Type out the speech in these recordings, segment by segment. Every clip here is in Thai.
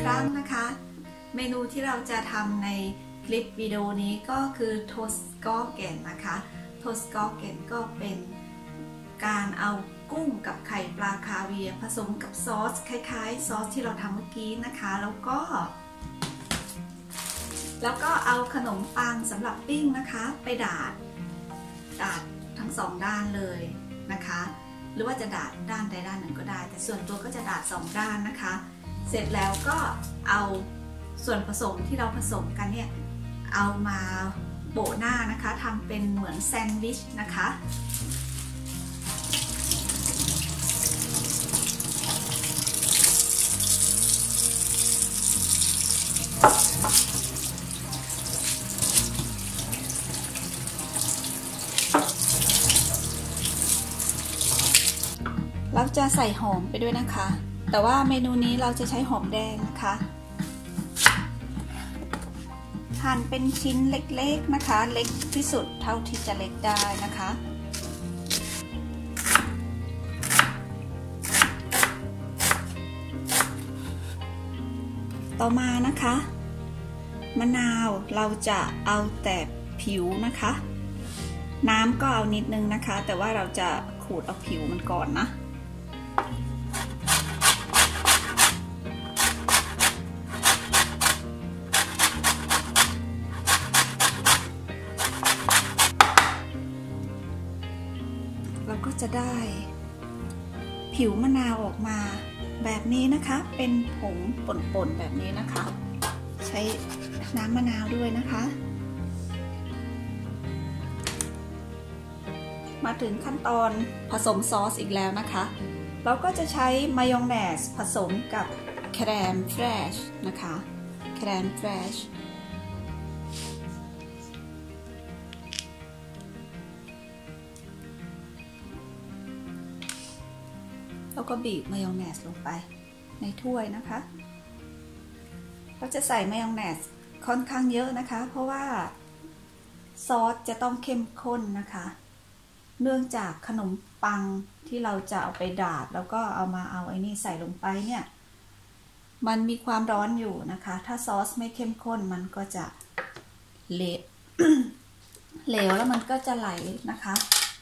ครั้งนะคะเมนูที่เราจะทำในคลิปวิดีโอนี้ก็คือโทสกอเกนนะคะโทสกอเกนก็เป็นการเอากุ้งกับไข่ปลาคาเวียร์ผสมกับซอสคล้ายๆซอสที่เราทำเมื่อกี้นะคะแล้วก็เอาขนมปังสำหรับปิ้งนะคะไปดาดทั้งสองด้านเลยนะคะหรือว่าจะดาดด้านใดด้านหนึ่งก็ได้แต่ส่วนตัวก็จะดาดสองด้านนะคะเสร็จแล้วก็เอาส่วนผสมที่เราผสมกันเนี่ยเอามาโปะหน้านะคะทำเป็นเหมือนแซนด์วิชนะคะเราจะใส่หอมไปด้วยนะคะแต่ว่าเมนูนี้เราจะใช้หอมแดงนะคะหั่นเป็นชิ้นเล็กๆนะคะเล็กที่สุดเท่าที่จะเล็กได้นะคะต่อมานะคะมะนาวเราจะเอาแต่ผิวนะคะน้ำก็เอานิดนึงนะคะแต่ว่าเราจะขูดเอาผิวมันก่อนนะเราก็จะได้ผิวมะนาวออกมาแบบนี้นะคะเป็นผงป่นๆแบบนี้นะคะใช้น้ำมะนาวด้วยนะคะมาถึงขั้นตอนผสมซอสอีกแล้วนะคะเราก็จะใช้มายองเนสผสมกับแครมเฟรชนะคะแครมเฟรชแล้วก็บีบมายองเนสลงไปในถ้วยนะคะเราจะใส่มายองเนสค่อนข้างเยอะนะคะเพราะว่าซอสจะต้องเข้มข้นนะคะเนื่องจากขนมปังที่เราจะเอาไปดาดแล้วก็เอาไอ้นี่ใส่ลงไปเนี่ยมันมีความร้อนอยู่นะคะถ้าซอสไม่เข้มข้นมันก็จะเหลว เหลวแล้วมันก็จะไหลนะคะ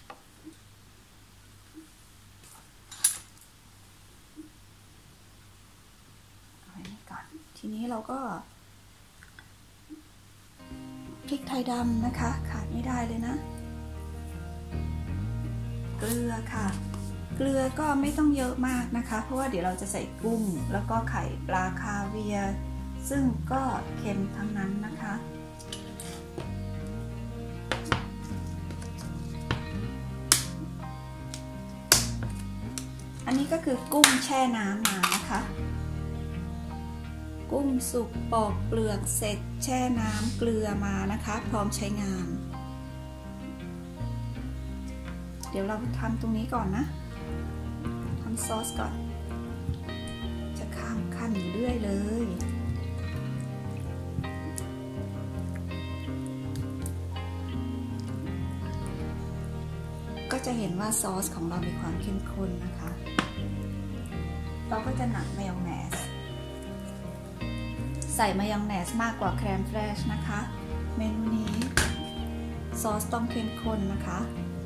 เอาไว้นี่ก่อนทีนี้เราก็พริกไทยดำนะคะขาดไม่ได้เลยนะเกลือค่ะเกลือก็ไม่ต้องเยอะมากนะคะเพราะว่าเดี๋ยวเราจะใส่กุ้งแล้วก็ไข่ปลาคาเวียร์ซึ่งก็เค็มทั้งนั้นนะคะอันนี้ก็คือกุ้งแช่น้ำมานะคะกุ้งสุกปอกเปลือกเสร็จแช่น้ำเกลือมานะคะพร้อมใช้งานเดี๋ยวเราทำตรงนี้ก่อนนะทำซอสก่อนจะข้ามขั้นอยู่เรื่อยเลยก็จะเห็นว่าซอสของเรามีความเข้มข้นนะคะเราก็จะหนักมายองเนสใส่มายองเนสมากกว่าแครมเฟรชนะคะเมนูนี้ซอสต้องเข้มข้นนะคะ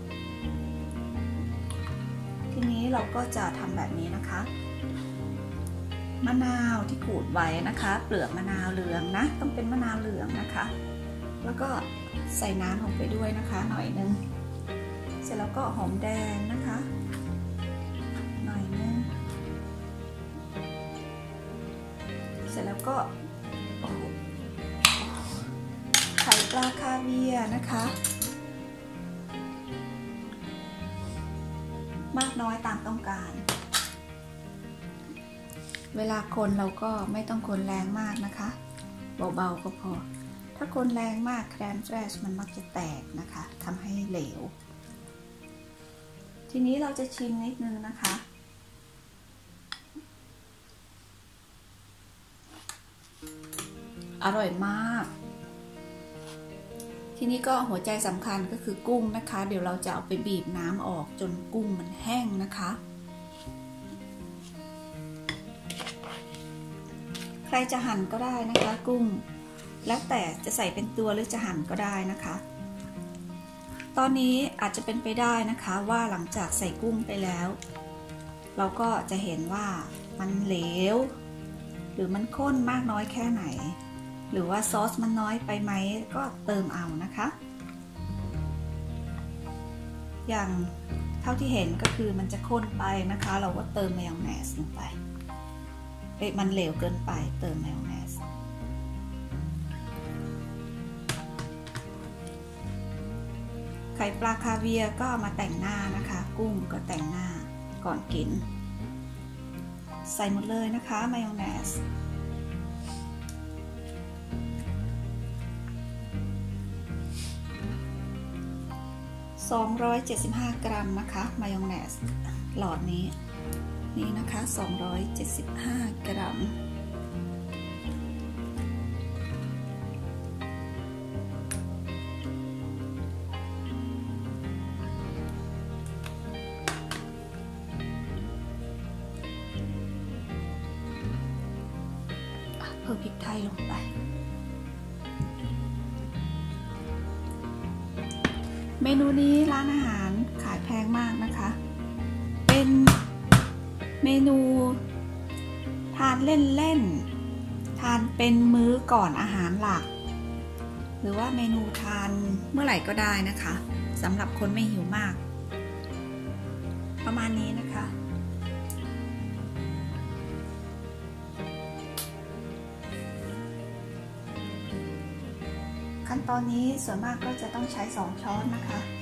ทีนี้เราก็จะทำแบบนี้นะคะมะนาวที่ขูดไว้นะคะเปลือกมะนาวเหลืองนะต้องเป็นมะนาวเหลืองนะคะแล้วก็ใส่น้ำลงไปด้วยนะคะหน่อยนึงเสร็จแล้วก็หอมแดงนะคะหน่อยนึงเสร็จแล้วก็ไข่ปลาคาเวียร์นะคะมากน้อยตามต้องการเวลาคนเราก็ไม่ต้องคนแรงมากนะคะเบาๆก็พอถ้าคนแรงมากแครมเฟรชมันมักจะแตกนะคะทำให้เหลวทีนี้เราจะชิมนิดนึงนะคะอร่อยมากทีนี้ก็หัวใจสำคัญก็คือกุ้งนะคะเดี๋ยวเราจะเอาไปบีบน้ำออกจนกุ้งมันแห้งนะคะ ใครจะหั่นก็ได้นะคะกุ้งแล้วแต่จะใส่เป็นตัวหรือจะหั่นก็ได้นะคะตอนนี้อาจจะเป็นไปได้นะคะว่าหลังจากใส่กุ้งไปแล้วเราก็จะเห็นว่ามันเหลวหรือมันข้นมากน้อยแค่ไหนหรือว่าซอสมันน้อยไปไหมก็เติมเอานะคะอย่างเท่าที่เห็นก็คือมันจะข้นไปนะคะเราก็เติมมายองเนสลงไปมันเหลวเกินไปเติมมายองเนสไข่ปลาคาเวียร์ก็มาแต่งหน้านะคะกุ้งก็แต่งหน้าก่อนกินใส่หมดเลยนะคะมายองเนส275 กรัมนะคะมายองเนสหลอดนี้นี่นะคะ275 กรัมเพิ่มพริกไทยลงไปเมนูนี้ร้านอาหารขายแพงมากนะคะเป็นเมนูทานเล่นๆทานเป็นมื้อก่อนอาหารหลักหรือว่าเมนูทานเมื่อไหร่ก็ได้นะคะสำหรับคนไม่หิวมากประมาณนี้นะคะขั้นตอนนี้ส่วนมากก็จะต้องใช้2 ช้อนนะคะ